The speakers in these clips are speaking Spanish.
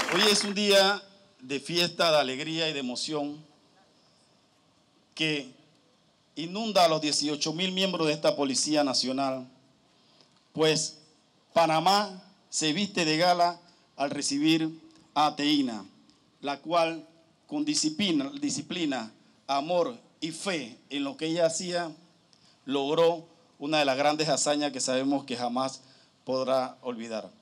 Hoy es un día de fiesta, de alegría y de emoción que inunda a los 18.000 miembros de esta Policía Nacional, pues Panamá se viste de gala al recibir a Ateína, la cual con disciplina, amor y fe en lo que ella hacía, logró una de las grandes hazañas que sabemos que jamás podrá olvidar.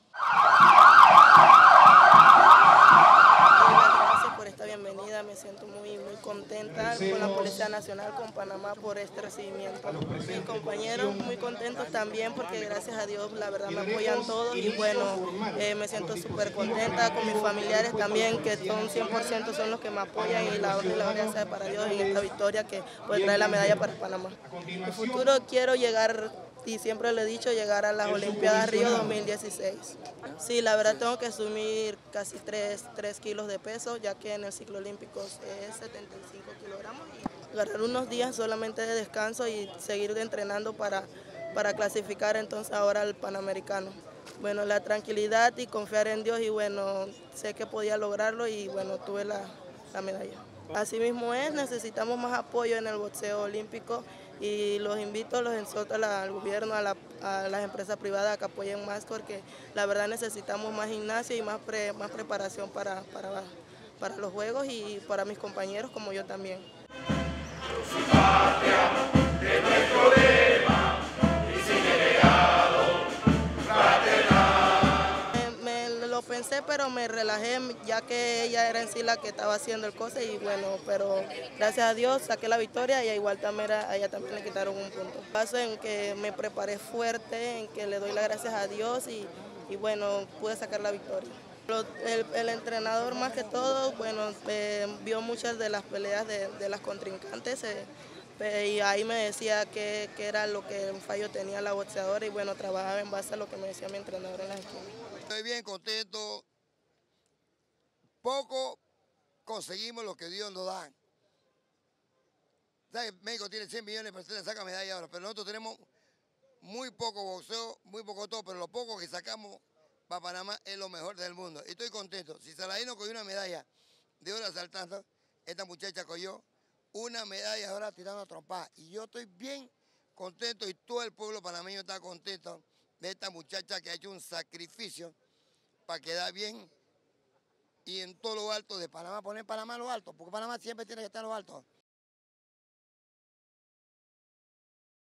Gracias por esta bienvenida, me siento muy contenta con la Policía Nacional, con Panamá por este recibimiento. Mis compañeros muy contentos también porque gracias a Dios la verdad me apoyan todos y bueno, me siento súper contenta con mis familiares también que son 100% son los que me apoyan y la gloria sea para Dios en esta victoria que puede traer la medalla para Panamá. En el futuro quiero llegar, y siempre le he dicho, llegar a las Olimpiadas Río 2016. Sí, la verdad tengo que asumir casi 3 kilos de peso, ya que en el ciclo olímpico es 75 kilogramos. Y agarrar unos días solamente de descanso y seguir entrenando para clasificar entonces ahora al Panamericano. Bueno, la tranquilidad y confiar en Dios y bueno, sé que podía lograrlo y bueno, tuve la medalla. Así mismo es, necesitamos más apoyo en el boxeo olímpico y los invito, los exhorto al gobierno, a las empresas privadas a que apoyen más porque la verdad necesitamos más gimnasio y más preparación para los juegos y para mis compañeros como yo también. Lo pensé, pero me relajé ya que ella era en sí la que estaba haciendo el cosa y bueno, pero gracias a Dios saqué la victoria y igual también a ella también le quitaron un punto. Paso en que me preparé fuerte, en que le doy las gracias a Dios y bueno, pude sacar la victoria. El entrenador más que todo, bueno, vio muchas de las peleas de las contrincantes y ahí me decía qué era lo que un fallo tenía la boxeadora y bueno, trabajaba en base a lo que me decía mi entrenador en la esquina. Estoy bien contento. Poco conseguimos lo que Dios nos da. ¿Sabes? México tiene 100 millones de personas, saca medalla ahora, pero nosotros tenemos muy poco boxeo, muy poco todo, pero lo poco que sacamos para Panamá es lo mejor del mundo. Y estoy contento. Si Saladino cogió una medalla de oro saltando, esta muchacha cogió una medalla ahora tirando a trompar. Y yo estoy bien contento y todo el pueblo panameño está contento de esta muchacha que ha hecho un sacrificio para quedar bien y en todo lo alto de Panamá, poner Panamá a lo alto, porque Panamá siempre tiene que estar a lo alto.